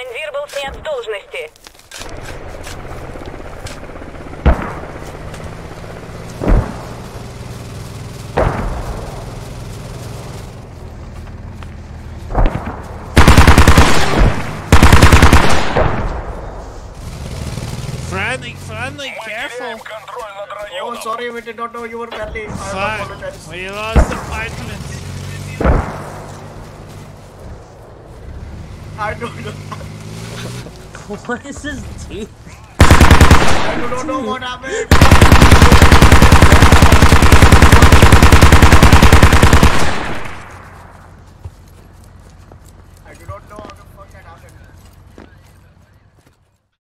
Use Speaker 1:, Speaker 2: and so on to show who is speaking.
Speaker 1: Командир был снят с должности.
Speaker 2: Friendly, careful.
Speaker 3: Oh, sorry, we did not know you were friendly. I apologize.
Speaker 2: We lost the fighting.
Speaker 3: I don't know.
Speaker 4: What is this dude?
Speaker 3: I don't know what happened.